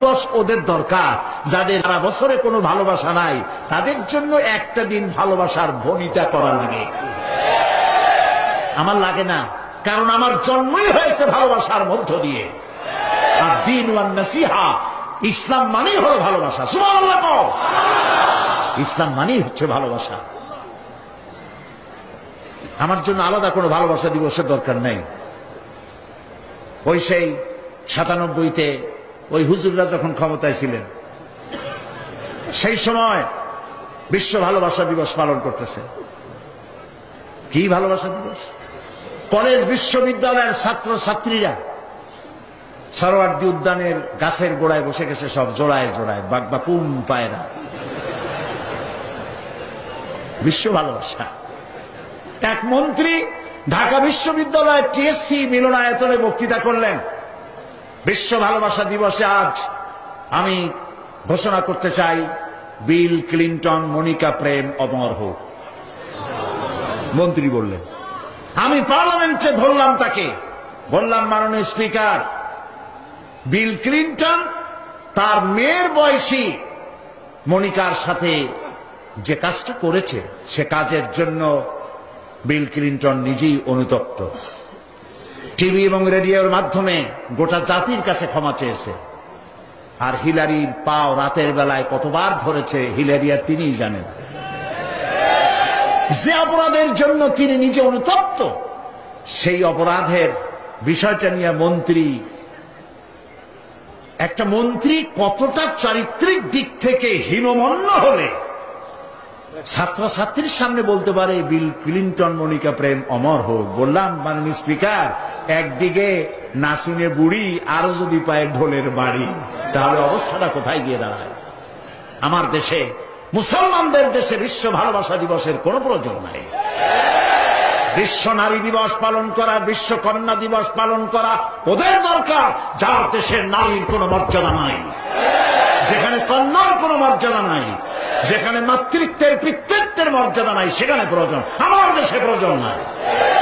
ওদের দরকার, যাদের সারা বছরে কোনো ভালোবাসা নাই তাদের জন্য একটা দিন ভালোবাসার ভনিতা করা লাগে। আমার লাগে না, কারণ আমার জন্মই হয়েছে ভালোবাসার মধ্য দিয়ে। আর দ্বীন ওয়ান নাসিহা, ইসলাম মানেই হলো ভালোবাসা। সুবহানাল্লাহ কও। ইসলাম মানেই হচ্ছে ভালোবাসা। আমার জন্য আলাদা কোনো ভালোবাসা দিবসের দরকার নেই। ওই সেই 97-তে ওই হুজুররা যখন ক্ষমতায় ছিলেন, সেই সময় বিশ্ব ভালোবাসা দিবস পালন করতেছে। কি ভালোবাসা দিবস? কলেজ বিশ্ববিদ্যালয়ের ছাত্র ছাত্রীরা সরোয়ার্দী উদ্যানের গাছের গোড়ায় বসে গেছে, সব জোড়ায় জোড়ায় বাকবাকুম পায়রা। বিশ্ব ভালোবাসা। এক মন্ত্রী ঢাকা বিশ্ববিদ্যালয়ের টিএসসি মিলনায়তনে বক্তৃতা করলেন, বিশ্ব ভালোবাসা দিবসে আজ আমি ঘোষণা করতে চাই, বিল ক্লিন্টন মনিকা প্রেম অমর হোক। মন্ত্রী বললেন। আমি পার্লামেন্টে ধরলাম তাকে, বললাম, মাননীয় স্পিকার, বিল ক্লিন্টন তার মেয়ের বয়সী মনিকার সাথে যে কাজটা করেছে, সে কাজের জন্য বিল ক্লিন্টন নিজেই অনুতপ্ত। টিভি এবং রেডিওর মাধ্যমে গোটা জাতির কাছে ক্ষমা চেয়েছে। আর হিলারির পাও রাতের বেলায় কতবার ধরেছে হিলারি আর তিনিই জানেন। যে অপরাধের জন্য তিনি নিজে অনুতপ্ত, সেই অপরাধের বিষয়টা নিয়ে একটা মন্ত্রী কতটা চারিত্রিক দিক থেকে হীনমন্য হলে ছাত্রছাত্রীর সামনে বলতে পারে বিল ক্লিন্টন মনিকা প্রেম অমর হোক। বললাম, মাননীয় স্পিকার, একদিকে নাসিনে বুড়ি, আরো যদি পায় ঢোলের বাড়ি, তাহলে অবস্থাটা কোথায় গিয়ে দাঁড়ায়? আমার দেশে, মুসলমানদের দেশে বিশ্ব ভালোবাসা দিবসের কোনো প্রয়োজন নাই। বিশ্ব নারী দিবস পালন করা, বিশ্ব কন্যা দিবস পালন করা ওদের দরকার, যার দেশের নারীর কোনো মর্যাদা নাই, যেখানে কন্যার কোনো মর্যাদা নাই, যেখানে মাতৃত্বের পিতৃত্বের মর্যাদা নাই, সেখানে প্রয়োজন। আমার দেশে প্রয়োজন নাই।